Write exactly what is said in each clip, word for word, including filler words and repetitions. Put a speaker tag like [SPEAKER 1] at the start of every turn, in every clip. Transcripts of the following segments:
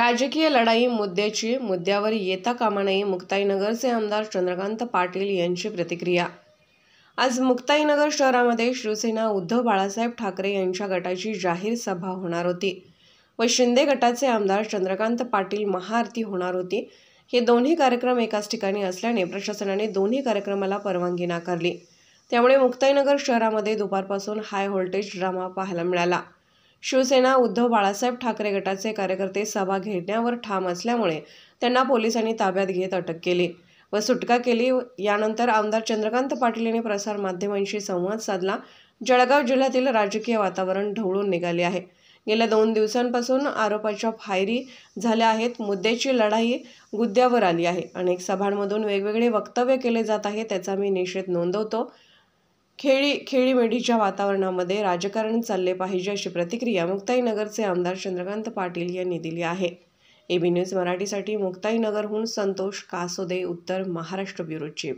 [SPEAKER 1] राजकीय लढाई मुद्द्याची मुद्द्यावर येता कामा नये. मुक्ताईनगरचे आमदार चंद्रकांत पाटील यांची प्रतिक्रिया. आज मुक्ताईनगर शहरामध्ये शिवसेना उद्धव बाळासाहेब ठाकरे यांच्या गटाची जाहीर सभा होणार होती व शिंदे गटाचे आमदार चंद्रकांत पाटील महाआरती होणार होती. हे दोन्ही कार्यक्रम एकाच ठिकाणी असल्याने प्रशासनाने दोन्ही कार्यक्रमाला परवानगी नाकारली. त्यामुळे मुक्ताईनगर शहरामध्ये दुपारपासून हाय व्होल्टेज ड्रामा पाहायला मिळाला. शिवसेना उद्धव बाळासाहेब ठाकरे गटाचे कार्यकर्ते सभा घेण्यावर ठाम असल्यामुळे त्यांना पोलिसांनी ताब्यात घेत अटक केली व सुटका केली. यानंतर आमदार चंद्रकांत पाटील यांनी प्रसार माध्यमांशी संवाद साधला. जळगाव जिल्ह्यातील राजकीय वातावरण ढवळून निघाले आहे. गेल्या दोन दिवसांपासून आरोपाच्या फायरी झाल्या आहेत. मुद्द्याची लढाई गुद्द्यावर आली आहे. अनेक सभांमधून वेगवेगळे वक्तव्य केले जात आहे, त्याचा मी निषेध नोंदवतो. खेळी खेळीमेढीच्या वातावरणामध्ये राजकारण चालले पाहिजे, अशी प्रतिक्रिया मुक्ताईनगरचे आमदार चंद्रकांत पाटील यांनी दिली आहे. एबी न्यूज मराठीसाठी मुक्ताईनगरहून संतोष कासोदे, उत्तर महाराष्ट्र ब्युरो चीफ.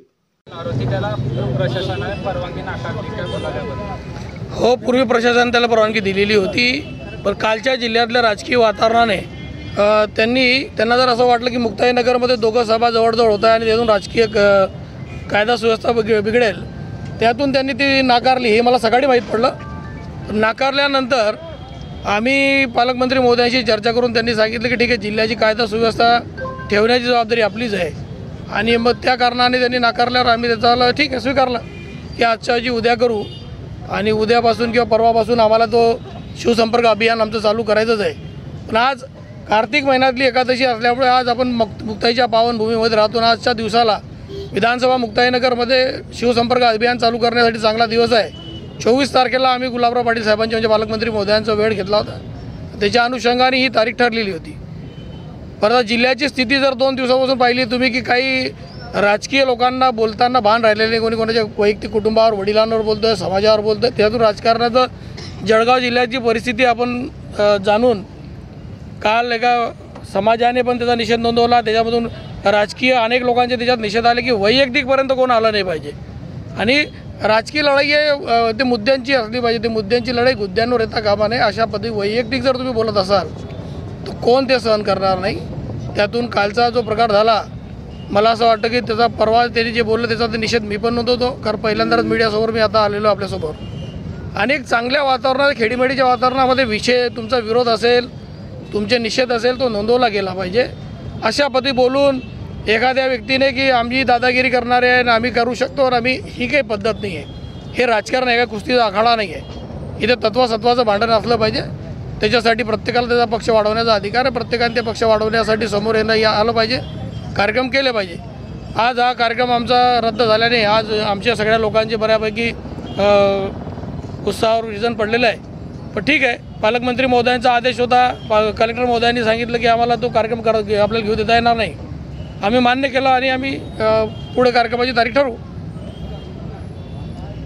[SPEAKER 2] परवानगी नाकारली हो, पूर्वी प्रशासन त्याला परवानगी दिलेली होती, पण कालच्या जिल्ह्यातल्या राजकीय वातावरणाने त्यांनी त्यांना जर असं वाटलं की मुक्ताईनगरमध्ये दोघं सभा जवळजवळ होत आहे आणि त्यातून राजकीय कायदा सुव्यवस्था बिघ बिघडेल त्यातून त्यांनी ती नाकारली. हे मला सकाळी माहीत पडलं. नाकारल्यानंतर आम्ही पालकमंत्री महोदयांशी चर्चा करून त्यांनी सांगितलं की ठीक आहे, जिल्ह्याची कायदा सुव्यवस्था ठेवण्याची जबाबदारी आपलीच आहे आणि मग त्या कारणाने त्यांनी नाकारल्यावर आम्ही त्याचा ठीक आहे स्वीकारलं की आजच्या जी उद्या करू आणि उद्यापासून किंवा परवापासून आम्हाला तो शिवसंपर्क अभियान आमचं चालू करायचंच आहे. पण आज कार्तिक महिन्यातली एकादशी असल्यामुळे आज आपण मुक्त मुक्ताईच्या पावनभूमीमध्ये राहतो. आजच्या दिवसाला विधानसभा मुक्ताईनगरमध्ये शिवसंपर्क अभियान चालू करण्यासाठी चांगला दिवस आहे. चोवीस तारखेला आम्ही गुलाबराव पाटील साहेबांच्या म्हणजे पालकमंत्री महोदयांचा वेळ घेतला होता. त्याच्या अनुषंगाने ही तारीख ठरलेली होती. परत जिल्ह्याची स्थिती जर दोन दिवसापासून पाहिली तुम्ही की काही राजकीय लोकांना बोलताना भान राहिलेले नाही. कोणी कोणाच्या वैयक्तिक कुटुंबावर, वडिलांवर बोलतो आहे, समाजावर बोलतो आहे. त्यातून राजकारणाचं जळगाव जिल्ह्याची परिस्थिती आपण जाणून काल एका समाजाने पण त्याचा निषेध नोंदवला. त्याच्यामधून राजकीय अनेक लोकांचे त्याच्यात निषेध आले की वैयक्तिकपर्यंत कोण आलं नाही पाहिजे आणि राजकीय लढाई आहे ते मुद्द्यांची असली पाहिजे. ते मुद्द्यांची लढाई गुद्द्यांवर येता कामा नये. अशा पद्धती वैयक्तिक जर तुम्ही बोलत असाल तर कोण ते सहन करणार नाही. त्यातून कालचा जो प्रकार झाला मला असं वाटतं की त्याचा परवा त्यांनी जे बोललं त्याचा ते निषेध मी पण नोंदवतो. कारण पहिल्यांदाच मीडियासमोर मी आता आलेलो आपल्यासमोर. अनेक चांगल्या वातावरणात खेडीमेडीच्या वातावरणामध्ये विषय तुमचा विरोध असेल, तुमचे निषेध असेल तो नोंदवला गेला पाहिजे. अशा पद्धती बोलून एखाद्या व्यक्तीने की आम्ही दादागिरी करणारे आहे आणि आम्ही करू शकतो आणि आम्ही ही काही पद्धत नाही आहे. हे राजकारण आहे का, कुस्तीचा आखाडा नाही आहे. इथे तत्वसत्वाचं भांडण असलं पाहिजे. त्याच्यासाठी प्रत्येकाला त्याचा पक्ष वाढवण्याचा अधिकार आहे. प्रत्येकाने ते पक्ष वाढवण्यासाठी समोर येणं या आलं पाहिजे, कार्यक्रम केले पाहिजे. आज हा कार्यक्रम आमचा रद्द झाल्याने आज आमच्या सगळ्या लोकांचे बऱ्यापैकी उत्साहावर विजन पडलेलं आहे. पण ठीक आहे, पालकमंत्री महोदयांचा आदेश होता. कलेक्टर महोदयांनी सांगितलं की आम्हाला तो कार्यक्रम कर आपल्याला घेऊ देता येणार नाही. आम्ही मान्य केला आणि आम्ही पुढे कार्यक्रमाची तारीख ठरवू.